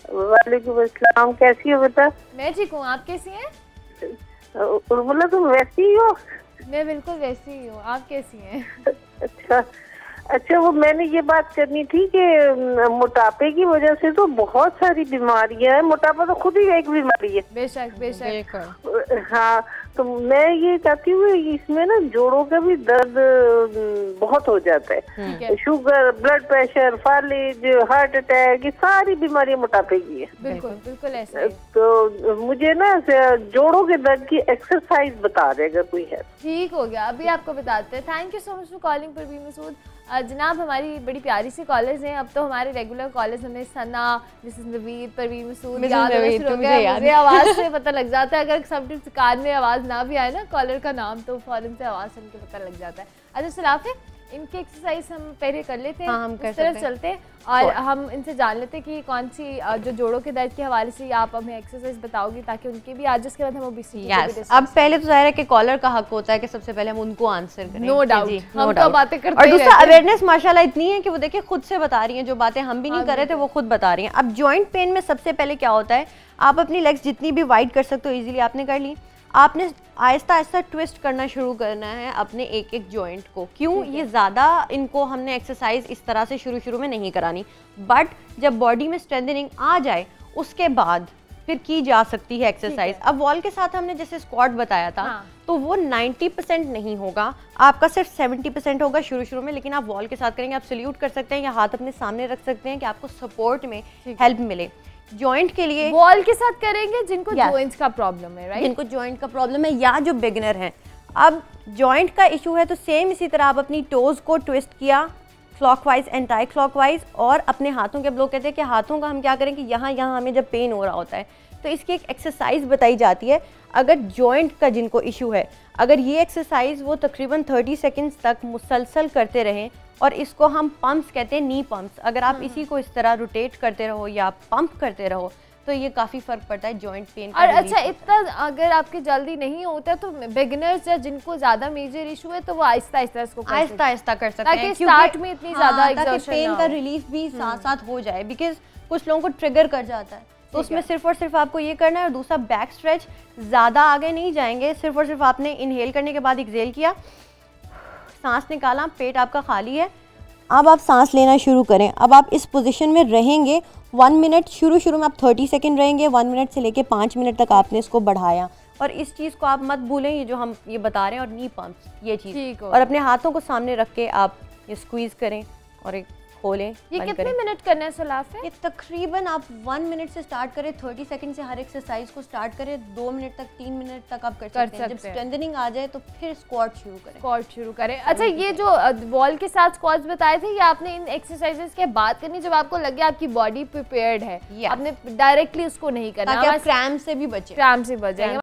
वालेकुम अस्सलाम, कैसी हो बेटा? मैं ठीक हूँ, आप कैसी हैं? उर्मिला तुम वैसी ही हो? मैं बिल्कुल वैसी ही हूँ, आप कैसी हैं? अच्छा अच्छा, वो मैंने ये बात करनी थी कि मोटापे की वजह से तो बहुत सारी बीमारियां हैं। मोटापा तो खुद ही एक बीमारी है। बेशक बेशक। हाँ, तो मैं ये चाहती हूँ इसमें ना जोड़ों का भी दर्द बहुत हो जाता है। शुगर, ब्लड प्रेशर, फालिज, हार्ट अटैक, ये सारी बीमारियां मोटापे की है। बिल्कुल बिल्कुल ऐसा है। तो मुझे ना जोड़ों के दर्द की एक्सरसाइज बता दे अगर कोई है। ठीक हो गया, अभी आपको बताते हैं। Thank you so much for calling Parveen Masood. जनाब, हमारी बड़ी प्यारी सी कॉलर्स हैं। अब तो हमारे रेगुलर कॉलर्स हमें सना, मिसेस नवीद, परवीन मसूद याद हो गया। मुझे आवाज़ से पता लग जाता है, अगर समटाइम्स कान में आवाज़ ना भी आए ना कॉलर का नाम, तो फौरन से आवाज़ सुन के पता लग जाता है। अच्छा सलाफ है, इनकी एक्सरसाइज हम पहले कर लेते हैं। हाँ, हम कर तरफ चलते हैं और हम इनसे जान लेते हैं कि कौन सी जो जोड़ों के दर्द के हवाले से आप हमें एक्सरसाइज बताओगी, ताकि उनके भी आज उसके बाद हम ओबेसिटी पे भी डिस्कस। अब पहले तो जाहिर है कि कॉलर का हक होता है कि सबसे पहले हम उनको आंसर करें। नो डाउट, हम तो बातें करते और दूसरा अवेयरनेस माशाल्लाह इतनी है कि वो देखिए खुद से बता रही हैं, जो बातें हम भी नहीं कर रहे थे वो खुद बता रही हैं। अब जॉइंट पेन में सबसे पहले क्या होता है, आप अपनी लेग्स जितनी भी वाइड कर सकते हो इजीली आपने कर ली। आपने आहिस्ता आहिस्ता ट्विस्ट करना शुरू करना है अपने एक एक जॉइंट को। क्यों, ये ज़्यादा इनको हमने एक्सरसाइज इस तरह से शुरू में नहीं करानी, बट जब बॉडी में स्ट्रेंथनिंग आ जाए उसके बाद फिर की जा सकती है एक्सरसाइज। अब वॉल के साथ हमने जैसे स्क्वाट बताया था, तो वो 90% नहीं होगा, आपका सिर्फ 70% होगा शुरू में। लेकिन आप वॉल के साथ करेंगे, आप सल्यूट कर सकते हैं या हाथ अपने सामने रख सकते हैं कि आपको सपोर्ट में हेल्प मिले। जॉइंट के लिए वॉल के साथ करेंगे जिनको जॉइंट्स का प्रॉब्लम है, राइट? जिनको जॉइंट का प्रॉब्लम है या जो बिगिनर हैं। अब जॉइंट का इशू है तो सेम इसी तरह आप अपनी टोज को ट्विस्ट किया क्लॉकवाइज, एंटी क्लॉकवाइज, और अपने हाथों के, लोग कहते हैं कि हाथों का हम क्या करें कि यहाँ हमें जब पेन हो रहा होता है तो इसकी एक एक्सरसाइज बताई जाती है। अगर जॉइंट का जिनको इशू है, अगर ये एक्सरसाइज वो तकरीबन 30 सेकेंड्स तक मुसलसल करते रहें, और इसको हम पंप्स कहते हैं, नी पंप्स। अगर आप इसी को इस तरह रोटेट करते रहो या पंप करते रहो तो ये काफ़ी फ़र्क पड़ता है जॉइंट पेन का। और अच्छा, इतना अगर आपके जल्दी नहीं होता तो बिगिनर्स या जिनको ज़्यादा मेजर इशू है तो वो आहिस्ता आहिस्ता इसको आहिस्ता कर सकते हैं, ताकि स्टार्ट में इतनी ज़्यादा एग्जॉशन पेन का रिलीफ भी साथ साथ हो जाए। बिकॉज कुछ लोगों को ट्रिगर कर जाता है, तो उसमें सिर्फ और सिर्फ आपको ये करना है। और दूसरा बैक स्ट्रेच, ज़्यादा आगे नहीं जाएंगे, सिर्फ और सिर्फ आपने इनहेल करने के बाद एक्सहेल किया, सांस निकाला, पेट आपका खाली है, अब आप सांस लेना शुरू करें। अब आप इस पोजीशन में रहेंगे 1 मिनट, शुरू में आप 30 सेकंड रहेंगे, 1 मिनट से लेके 5 मिनट तक आपने इसको बढ़ाया। और इस चीज़ को आप मत भूलें, ये जो हम ये बता रहे हैं, और नी पंप्स ये चीज़, और अपने हाथों को सामने रख के आप ये स्क्वीज़ करें और एक खोलें। ये कितने मिनट करना है सलाफ है? ये तकरीबन आप 1 मिनट से स्टार्ट करें, 30 सेकंड से हर एक्सरसाइज को स्टार्ट करें, 2 मिनट तक, 3 मिनट तक आप कर सकते हैं। जब स्ट्रेंथनिंग आ जाए तो फिर स्क्वाट शुरू करें। अच्छा, ये जो वॉल के साथ स्क्वाट्स बताए थे, ये आपने इन एक्सरसाइजेस के बाद करनी जब आपको लगे आपकी बॉडी प्रिपेयर्ड है, आपने डायरेक्टली उसको नहीं करना, ताकि आप क्रैम्प से भी बचें। क्रैम्प से बच जाएंगे।